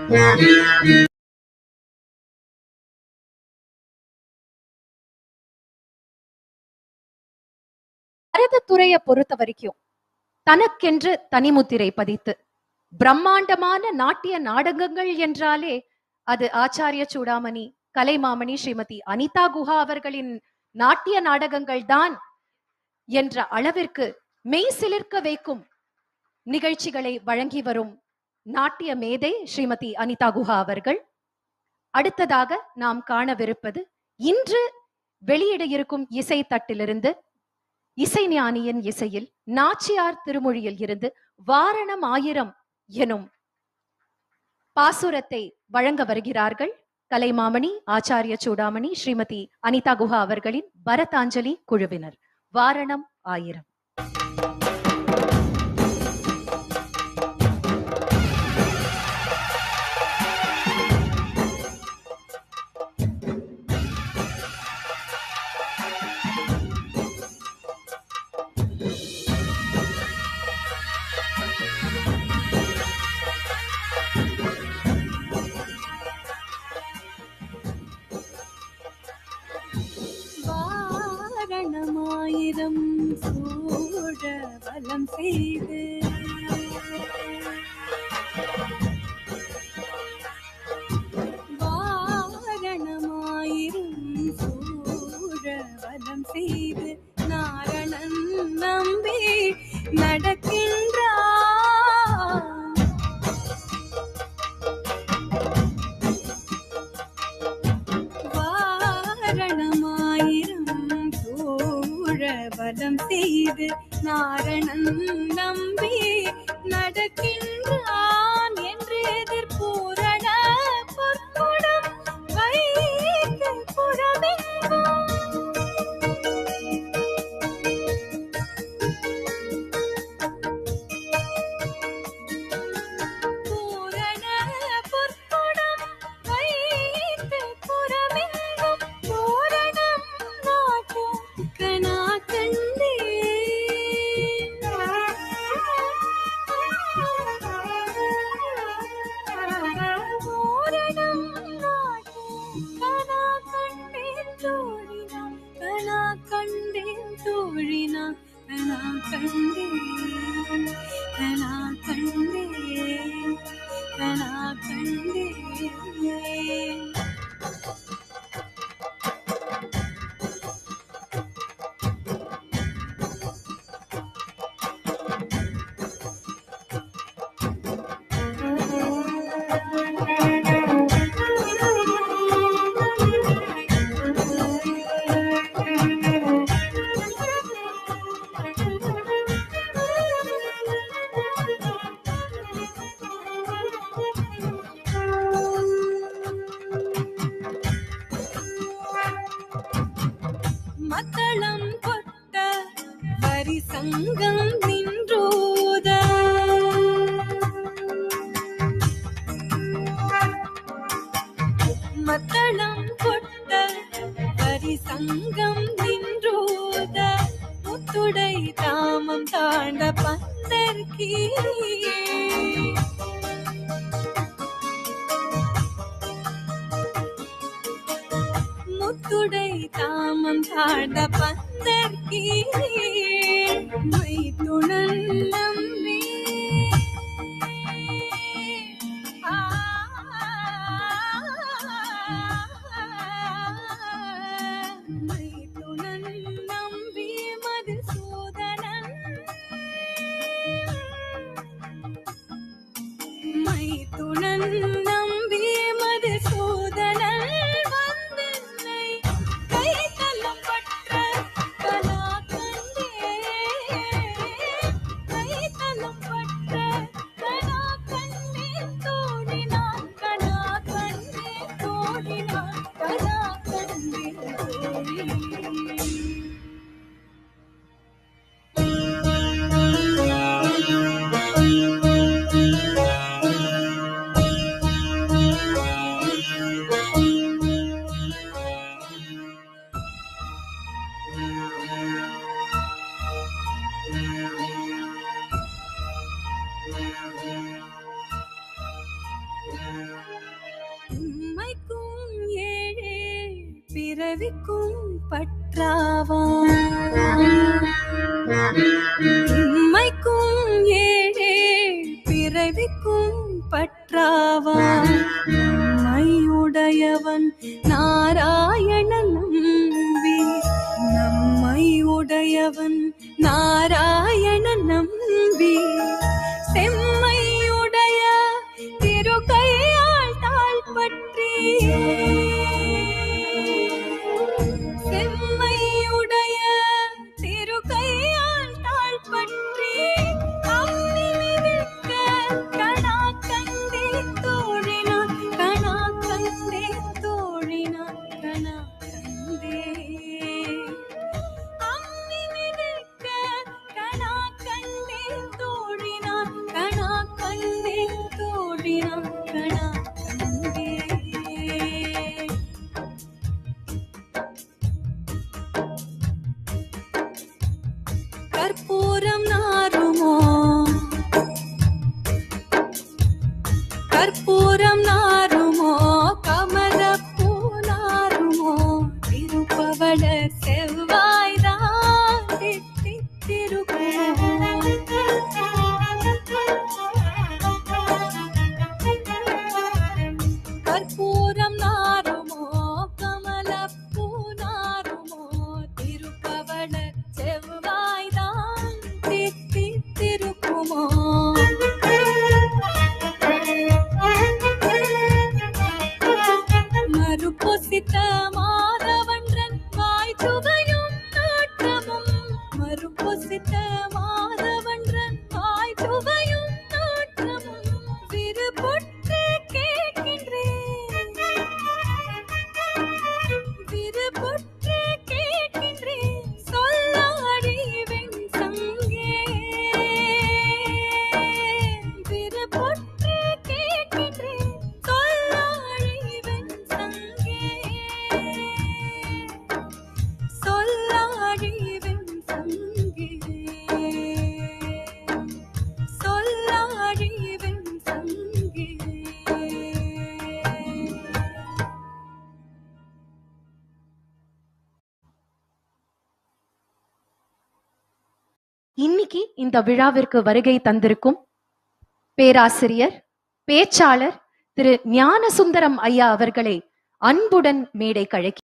பரதத்துறையை பொறுத்த வரைக்கும் தனக்கென்று தனிமுத்திரை பதித்து பிரம்மாண்டமான நாட்டிய நாடகங்கள் என்றாலே அது ஆச்சாரிய சூடாமணி, கலைமாமணி ஸ்ரீமதி அனிதா குஹா அவர்களின் நாட்டிய நாடகங்கள் தான் என்ற அளவிற்கு மெய் சிலிர்க்க வைக்கும் நிகழ்ச்சிகளை வழங்கி வரும் நாட்டிய மேதை ஸ்ரீமதி அனிதா குஹா அவர்கள். அடுத்ததாக நாம் காணவிருப்பது இன்று வெளியிட இருக்கும் இசை தட்டிலிருந்து இசைஞானியின் இசையில் நாச்சியார் திருமொழியில் இருந்து வாரணம் ஆயிரம் எனும் பாசுரத்தை வழங்க வருகிறார்கள் கலைமாமணி, ஆச்சாரிய சூடாமணி ஸ்ரீமதி அனிதா குஹா அவர்களின் பரதாஞ்சலி குழுவினர். வாரணம் ஆயிரம். வாரணமாயிரம் சூழ வலம் செய்து வாரணமாயிரம் சூழ வலம் செய்து நாரணன் நம்பி நடக்கின்றார். வலம் செய்து நாரணன் நம்பி நடக்கின்றான் என்று எதிர்பூரண பொற்குடம் வைத்து புறமெங்கும் பூரண பொற்குடம் வைத்து புறமெங்கும் பூரணம் நாட்டு கனா மத்தளம் கொட்ட வரி சங்கம் நின்றோத மத்தளம் கொட்ட வரி சங்கம் நின்றோத முத்துடை தாமம் தாண்ட பந்தர்கீ முத்துடை தாமம் தாண்ட பந்தர்கீ மைத்துணன் நம்பி மைத்துணன் நம்பி மதுசூதனன் மைத்துணன் நம்பி மதுசூதனன் கை பிறவிக்கும் பற்றாவான் இம்மைக்கும் ஏழே பிறவிக்கும் பற்றாவான் நம்மையுடையவன் நாராயணன் நம்பி நம்மையுடையவன் நாராயணன் நம்பி செம்மையுடைய திருக்கையால் தாழ்பற்றி செம்மையுடைய திருக்கையால் தாழ்பற்றி அம்மி மிதிக்க கணா கண்டே தோழினான் கணா கண்டே தோழினான் கணா கண்டே அம்மி மிதிக்க கணா கண்டே தோழினான் கணா கண்டே தோழினான் கணா கண்டே கற்பூரம் நாருமோ கற்பூரம் நாருமோ கமலப்பூ நாருமோ திருப்பவள செவ்வாய்தான் தித்தித்திருக்குமோ கற்பூரம் நாருமோ கமலப்பூ நாருமோ திருப்பவள செவ்வாய்தான் தித்தித்திருக்குமோ மறுபொசித்த மாதவன்றன் வாய் சுவையும் நாட்டமும் மறுபொசித்த மாதவன்றன் வாய் சுவையும் நாட்டமும் விருப்பொற்று கேட்கின்றேன் விருப்பொற்று கேட்கின்றேன் சொல்லாடி வெண் சங்கே விருப்பொற்று கேட்கின்றேன் சொல்லாடி வெண் சங்கே சொல்லாடி வெண் சங்கே சொல்லாடி வெண் சங்கே இன்னைக்கு இந்த விழாவிற்கு வருகை தந்திருக்கும் பேராசிரியர் பேச்சாளர் திரு ஞானசுந்தரம் ஐயா அவர்களை அன்புடன் மேடை கழைக்கிறேன்.